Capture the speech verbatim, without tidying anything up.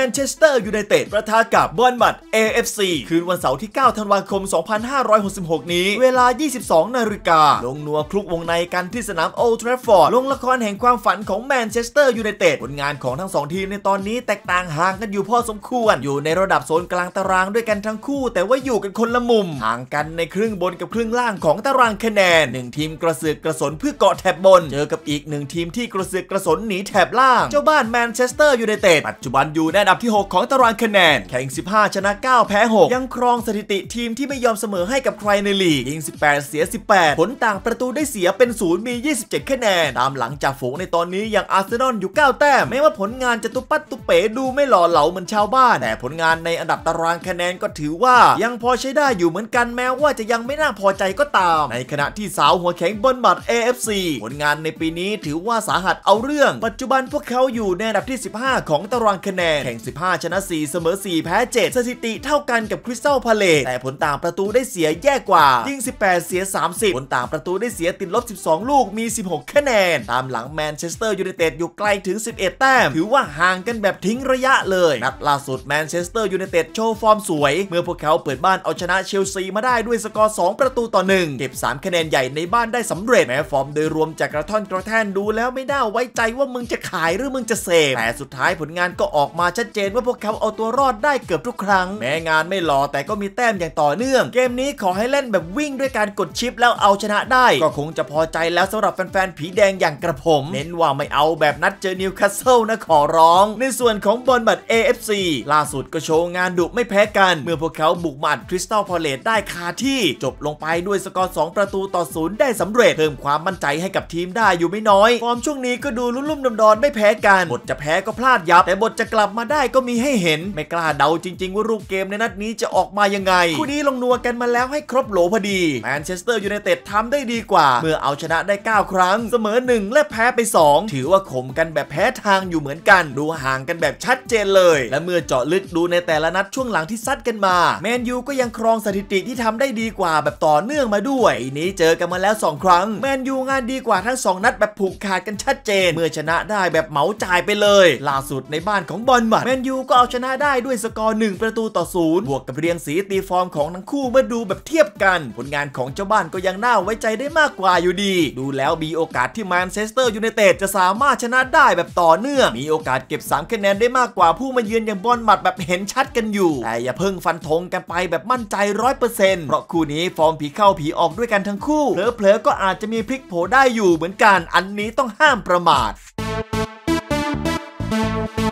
นเชสเตอร์ยูไนเต็ดประทะกับบอร์นมัธ เอ เอฟ ซี คืนวันเสาร์ที่เก้าธันวาคมสองพันห้าร้อยหกสิบหกนี้เวลา ยี่สิบสองนาฬิกาลงนัวคลุกวงในกันที่สนามโอลด์แทราฟฟอร์ดลงละครแห่งความฝันของแมนเชสเตอร์ยูไนเต็ดผลงานของทั้งสองทีมในตอนนี้แตกต่างห่างกันอยู่พอสมควรอยู่ในระดับโซนกลางตารางด้วยกันทั้งคู่แต่ว่าอยู่กันคนละมุมห่างกันในครึ่งบนกับครึ่งล่างของตารางคะแนนหนึ่งทีมกระเสือกกระสนเพื่อเกาะแถบบนเจอกับอีกหนึ่งทีมที่กระเสือกกระสนหนีแถบล่างเจ้าบ้านแมนเชสเตอร์ยูไนเต็ดปัจจุบันอยู่ในอันดับที่หกของตารางคะแนนแข่งสิบห้าชนะเก้าแพ้หกยังครองสถิติทีมที่ไม่ยอมเสมอให้กับใครในลีกยิงสิบแปดเสียสิบแปดผลต่างประตูได้เสียเป็นศูนย์มียี่สิบเจ็ดคะแนนตามหลังจากฝูงในตอนนี้อย่างอาร์เซนอลอยู่เก้าแต้มแม้ว่าผลงานจะตุปัดตุเป๋ดูไม่หล่อเหลาเหมือนชาวบ้านแต่ผลงานในอันดับตารางคะแนนก็ถือว่ายังพอใช้ได้อยู่เหมือนกันแม้ว่าจะยังไม่น่าพอใจก็ตามในขณะที่สาวหัวแข็งบอร์นมัธ เอ เอฟ ซี ผลงานในปีนี้ถือว่าสาหัสเอาเรื่องปัจจุบันพวกเขาอยู่ในอันดับที่สิบห้าของตารางคะแนนแข่งสิบห้าชนะสี่เสมอสี่แพ้เจ็ดสถิติเท่ากันกับคริสตัลพาเลซแต่ผลต่างประตูได้เสียแย่กว่ายิงสิบแปดเสียสามสิบผลต่างประตูได้เสียติดลบสิบสองลูกมีสิบหกคะแนนตามหลังแมนเชสเตอร์ยูไนเต็ดอยู่ไกลถึงสิบเอ็ดแต้มถือว่าห่างกันแบบทิ้งระยะเลยนัดล่าสุดแมนเชสเตอร์ยูไนเต็ดโชว์ฟอร์มสวยเมื่อพวกเขาเปิดบ้านเอาชนะเชลซีมาได้ด้วยสกอร์สองประตูต่อหนึ่งเก็บสามคะแนนใหญ่ในบ้านได้สำเร็จแม้ฟอร์มโดยรวมจากกระท่อนกระแท่นดูแล้วไม่น่าไว้ใจว่ามึงจะขายหรือมึงจะเสพแต่สุดท้ายผลงานก็ออกมาชัดเจนว่าพวกเขาเอาตัวรอดได้เกือบทุกครั้งแม้งานไม่หล่อแต่ก็มีแต้มอย่างต่อเนื่องเกมนี้ขอให้เล่นแบบวิ่งด้วยการกดชิปแล้วเอาชนะได้ก็คงจะพอใจแล้วสำหรับแฟนๆผีแดงอย่างกระผมเน้นว่าไม่เอาแบบนัดเจอนิวคาสเซิลนะขอร้องในส่วนของบอร์นมัธ เอ เอฟ ซี ล่าสุดก็โชว์งานดุไม่แพ้กันเมื่อพวกเขาบุกมาอัดคริสตัลพาเลซได้คาที่จบลงไปด้วยสกอร์สองประตูต่อศูนย์ได้สำเร็จเพิ่มความมั่นใจให้กับทีมได้อยู่ไม่น้อยฟอร์มช่วงนี้ก็ดูลุ่มๆดอนๆไม่แพ้กันบทจะแพ้ก็พลาดยับแต่บทจะกลับมาได้ก็มีให้เห็นไม่กล้าเดาจริงๆว่ารูปเกมในนัดนี้จะออกมายังไงคู่นี้ลงนัวกันมาแล้วให้ครบโหลพอดีแมนเชสเตอร์ยูไนเต็ดทำได้ดีกว่าเมื่อเอาชนะได้เก้าครั้งเสมอหนึ่งและแพ้ไปสองถือว่าข่มกันแบบแพ้ทางอยู่เหมือนกันดูห่างกันแบบชัดเจนเลยและเมื่อเจาะลึกดูในแต่ละนัดช่วงหลังที่ซัดกันมาแมนยูก็ยังครองสถิติที่ทำได้ดีกว่าแบบต่อเนื่องมาด้วยปีนี้เจอกันมาแล้วสองครั้งแมนยูงานดีกว่าทั้งสองนัดแบบผูกขาดกันชัดเจนเมื่อชนะได้แบบเหมาจ่ายไปเลยล่าสุดในบ้านของบอร์นมัธแมนยูก็เอาชนะได้ด้วยสกอร์หนึ่งประตูต่อศูนย์บวกกับเรียงสีตีฟอร์มของทั้งคู่เมื่อดูแบบเทียบกันผลงานของเจ้าบ้านก็ยังน่าไว้ใจได้มากกว่าอยู่ดีดูแล้วมีโอกาสที่แมนเชสเตอร์ยูไนเต็ดจะสามารถชนะได้แบบต่อเนื่องมีโอกาสเก็บสามคะแนนได้มากกว่าผู้มาเยือนอย่างบอร์นมัธแบบเห็นชัดกันอยู่แต่อย่าเพิ่งฟันธงกันไปแบบมั่นใจ ร้อยเปอร์เซ็นต์ เพราะคู่นี้ฟอร์มผีเข้าผีออกด้วยกันทั้งคู่เผลอๆก็อาจจะมีพลิกโผได้อยู่เหมือนกันอันนี้ต้องห้ามประมาท